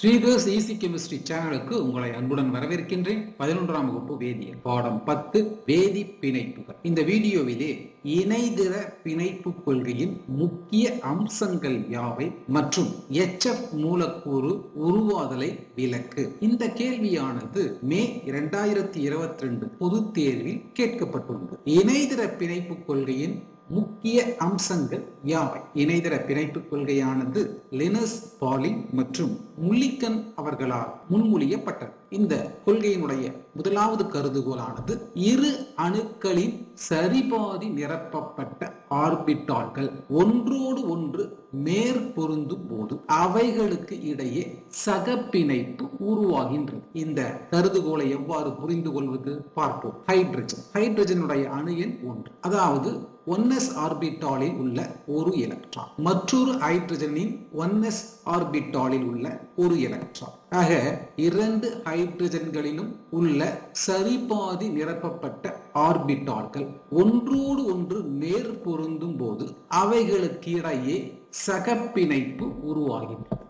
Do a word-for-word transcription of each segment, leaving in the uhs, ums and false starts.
SREEDHA'S Easy Chemistry சேனலுக்கு உங்களை அன்புடன் வரவேற்கின்றேன். பதினொன்றாம் வகுப்பு வேதியியல் பாடம் பத்து வேதி பிணைப்புகள். இந்த வீடியோவிலே இணைதிர பிணைப்பு கொள்கையின் முக்கிய அம்சங்கள் யாவை மற்றும் எச் எஃப் மூலக்கூறு உருவாதலை விளக்கு. இந்த கேள்வியானது மே இரண்டாயிரத்தி இருபத்தி ரெண்டு பொது தேர்வில் கேட்கப்பட்டுள்ளது. இணைதிர பிணைப்பு கொள்கையின் முக்கிய அம்சங்கள் யாவை? இணைதிர பிணைப்பு கொள்கையானது லினஸ் பாலிங் மற்றும் முல்லிக்கன் அவர்களால் முன்மொழியப்பட்டது. இந்த கொள்கையினுடைய முதலாவது கருதுகோளானது இரு அணுக்களின் சரிபாதி நிரப்பப்பட்ட ஆர்பிட்டால்கள் ஒன்றோடு ஒன்று மேற்பொருந்தும் போது அவைகளுக்கு இடையே சகப்பிணைப்பு உருவாகின்றது. இந்த கருதுகோளை எவ்வாறு புரிந்து கொள்வது பார்ப்போம். ஹைட்ரஜன் ஹைட்ரஜனுடைய அணு எண் ஒன்று, அதாவது ஒன் எஸ் ஆர்பிட்டாலில் உள்ள ஒரு எலக்ட்ரான் மற்றொரு ஹைட்ரஜனின் ஒன் எஸ் ஆர்பிட்டாலில் உள்ள ஒரு எலக்ட்ரான் ஆக இரண்டு ஹைட்ரஜன்களிலும் உள்ள சரிபாதி நிரப்பப்பட்ட ஆர்பிட்டால்கள் ஒன்றோடு ஒன்று மேற்பொருந்தும் போது அவைகளுக்கு இடையே சகப்பிணைப்பு உருவாகின்றது.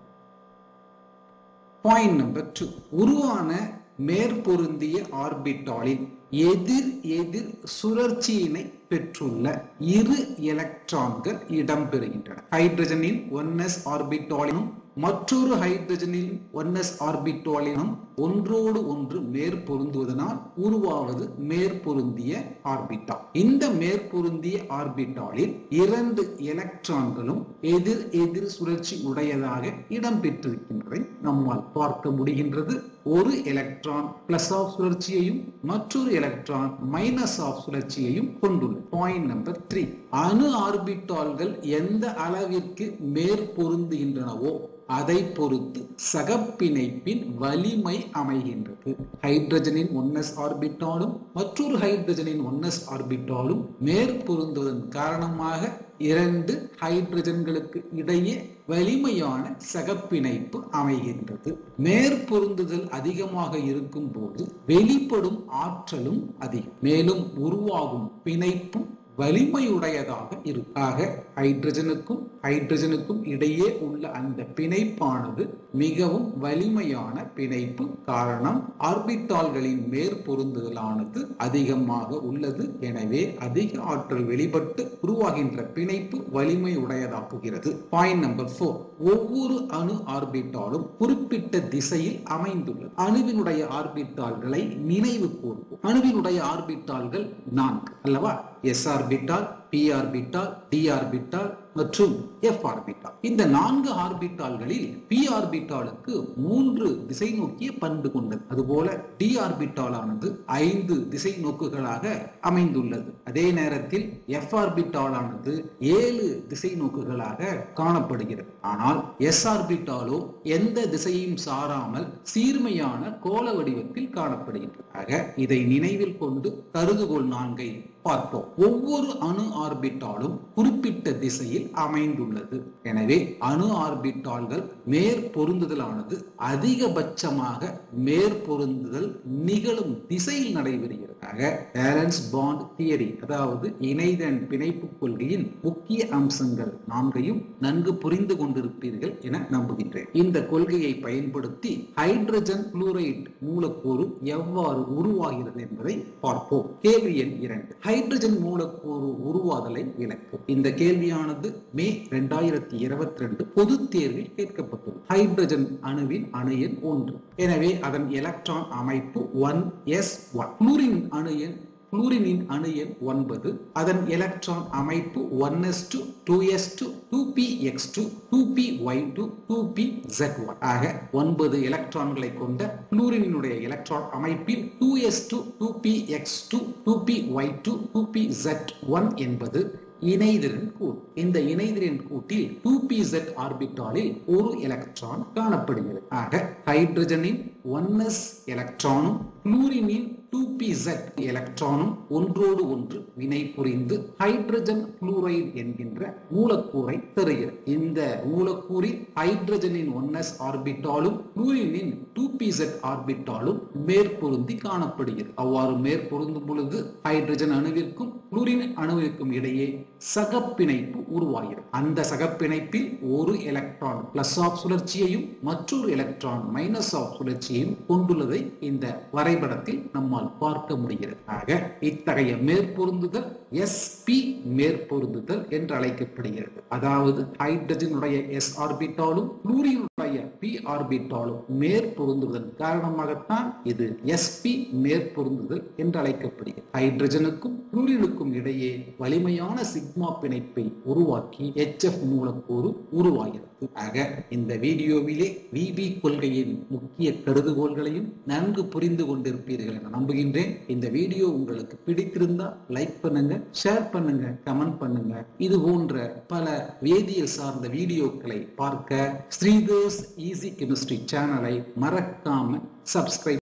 பாயிண்ட் நம்பர் டூ, உருவான மேற்பொருந்திய ஆர்பிட்டாலில் எதிர் எதிர் சுழற்சியினை பெற்றுள்ள இரு எலக்ட்ரான்கள் இடம்பெறுகின்றன. ஹைட்ரஜனின் ஒன் எஸ் ஆர்பிட்டாலினும் மற்றொரு ஹைட்ரஜனின் ஒன் எஸ் ஆர்பிட்டாலினும் ஒன்றோடு ஒன்று மேற்பொருந்துவதனால் உருவாவது மேற்பொருந்திய ஆர்பிட்டால். இந்த மேற்பொருந்திய ஆர்பிட்டாலில் இரண்டு எலக்ட்ரான்களும் எதிர் எதிர் சுழற்சி உடையதாக இடம்பெற்றிருக்கின்றதை நம்மால் பார்க்க முடிகின்றது. ஒரு எலக்ட்ரான் பிளஸ் ஆஃப் சுழற்சியையும் மற்றொரு எலக்ட்ரான் மைனஸ் ஆஃப் சுழற்சியையும் கொண்டுள்ளது. பாயிண்ட் நம்பர் த்ரீ, அணு ஆர்பிட்டால்கள் எந்த அளவிற்கு மேற்பொருந்துகின்றனவோ அதை பொறுத்து சகப்பிணைப்பின் வலிமை அமைகின்றது. ஹைட்ரஜனின் ஒன் எஸ் ஆர்பிட்டாலும் மற்றொரு ஹைட்ரஜனின் ஒன் எஸ் ஆர்பிட்டாலும் மேற்பொருந்துவதன் காரணமாக இரண்டு ஹைட்ரஜன்களுக்கு இடையே வலிமையான சகப்பிணைப்பு அமைகின்றது. மேற்பொருந்துதல் அதிகமாக இருக்கும் போது வெளிப்படும் ஆற்றலும் அதிகம், மேலும் உருவாகும் பிணைப்பும் வலிமையுடையதாக இருக்கும். ஆக ஹைட்ரஜனுக்கும் ஹைட்ரஜனுக்கும் இடையே உள்ள அந்த பிணைப்பானது மிகவும் வலிமையான பிணைப்பு. காரணம், ஆர்பிட்டால்களின் மேற்பொருந்துதலானது அதிகமாக உள்ளது. எனவே அதிக ஆற்றல் வெளிப்பட்டு உருவாகின்ற பிணைப்பு வலிமை உடையதாக்குகிறது. பாயிண்ட் நம்பர் போர், ஒவ்வொரு அணு ஆர்பிட்டாலும் குறிப்பிட்ட திசையில் அமைந்துள்ளது. அணுவினுடைய ஆர்பிட்டால்களை நினைவு கூர்வோம். அணுவினுடைய ஆர்பிட்டால்கள் நான்கு அல்லவா? S orbital, P orbital, D orbital மற்றும் எஃப் ஆர்பிட்டால். இந்த நான்கு ஆர்பிட்டால்களில் பி ஆர்பிட்டாலுக்கு மூன்று திசை நோக்கிய பண்பு கொண்டது. அதுபோல டி ஆர்பிட்டாலானது ஐந்து திசை நோக்குகளாக அமைந்துள்ளது. அதே நேரத்தில் எஃப் ஆர்பிட்டாலானது ஏழு திசை நோக்குகளாக காணப்படுகிறது. ஆனால் எஸ் ஆர்பிட்டாலோ எந்த திசையும் சாராமல் சீர்மையான கோள வடிவத்தில் காணப்படுகின்றது. ஆக இதை நினைவில் கொண்டு கருதுகோள் நான்கை பார்ப்போம். ஒவ்வொரு அணு ஆர்பிட்டாலும் குறிப்பிட்ட திசையில் அமைந்துள்ளது. எனவே அணு ஆர்பிட்டால்கள் மேற்பொருந்துதலானது அதிகபட்சமாக மேற்பொருந்துதல் நிகழும் திசையில் நடைபெறுகிறது. வேலன்ஸ் பாண்ட் தியரி, அதாவது இணைதிரன் பிணைப்பு கொள்கையின் முக்கிய அம்சங்கள் நான்கையும் நன்கு புரிந்து கொண்டிருப்பீர்கள் என நம்புகின்றேன். இந்த கொள்கையை பயன்படுத்தி ஹைட்ரஜன் குளோரைடு மூலக்கூறு எவ்வாறு உருவாகிறது என்பதை பார்ப்போம். கேள்வி எண் இரண்டு, ஹைட்ரஜன் மூலக்கூறு உருவாதலை விளக்கு. இந்த கேள்வியானது மே இரண்டாயிரத்தி இருபத்தி ரெண்டு பொது தேர்வில் கேட்கப்பட்டது. ஹைட்ரஜன் அணுவின் அணு எண் ஒன்று, எனவே அதன் எலக்ட்ரான் அமைப்பு ஒன் எஸ் ஒன். குளோரின் அணு எண் குளோரினின் அணு எண் ஒன்பது, அதன் எலக்ட்ரான் அமைப்பு one S two, two S two, two P X two, two P Y two, two P Z one. ஆக ஒன்பது எலக்ட்ரான்களை கொண்ட குளோரினுடைய எலக்ட்ரான் அமைப்பில் two S two, two P X two, two P Y two, two P Z one என்பது இணைதிரன் கூறு. இந்த இணைதிரன் கூட்டில் டூ பி இசட் ஆர்பிட்டாலில் ஒரு எலக்ட்ரான் காணப்படுகிறது. ஆக ஹைட்ரஜனின் ஒன் எஸ் எலக்ட்ரானும் குளோரினின் டூ பி இசட் எலக்ட்ரானும் ஒன்றோடு ஒன்று வினை புரிந்து ஹைட்ரஜன் புளூரைடு என்கின்ற மூலக்கூறை தருகிறது. இந்த மூலக்கூறில் ஹைட்ரஜனின் ஒன் எஸ் ஆர்பிட்டாலும் புளூரினின் டூ பி இசட் ஆர்பிட்டாலும் மேற்பொருந்தி காணப்படுகிறது. அவ்வாறு மேற்பொருந்தும் பொழுது ஹைட்ரஜன் அணுவிற்கும் புளூரின் அணுவிற்கும் இடையே சகப்பிணைப்பு உருவாகிறது. அந்த சகப்பிணைப்பில் ஒரு எலக்ட்ரான் பிளஸ் ஆஃப் சுழற்சியையும் மற்றொரு எலக்ட்ரான் மைனஸ் ஆஃப் சுழற்சியையும் கொண்டுள்ளதை இந்த வரைபடத்தில் நம்மால் பார்க்க முடிகிறது. ஆக இத்தகைய மேற்பொருந்துதல் எஸ்பி மேற்பொருந்துதல் என்று அழைக்கப்படுகிறது. அதாவது ஹைட்ரஜனுடைய எஸ் ஆர்பிட்டாலும் புளூரினுடைய பி ஆர்பிட்டாலும் மேற்பொருந்துவதன் காரணமாகத்தான் இது எஸ்பி மேற்பொருந்துதல் என்று அழைக்கப்படுகிறது. ஹைட்ரஜனுக்கும் புளூரினுக்கும் இடையே வலிமையான சிக்மா பிணைப்பை உருவாக்கி எச் எஃப் மூலக்கூறு உருவாகிறது. ஆக இந்த வீடியோவிலே விபி கொள்கையின் முக்கிய கருதுகோள்களையும் நன்கு புரிந்து கொண்டிருப்பீர்கள் என நம்புகின்றேன். இந்த வீடியோ உங்களுக்கு பிடித்திருந்தா லைக் பண்ணுங்க, ஷேர் பண்ணுங்க, கமெண்ட் பண்ணுங்க. இது போன்ற பல வேதியியல் சார்ந்த வீடியோக்களை பார்க்க ஸ்ரீதர்ஸ் ஈஸி கெமிஸ்ட்ரி சேனலை மறக்காம சப்ஸ்கிரைப்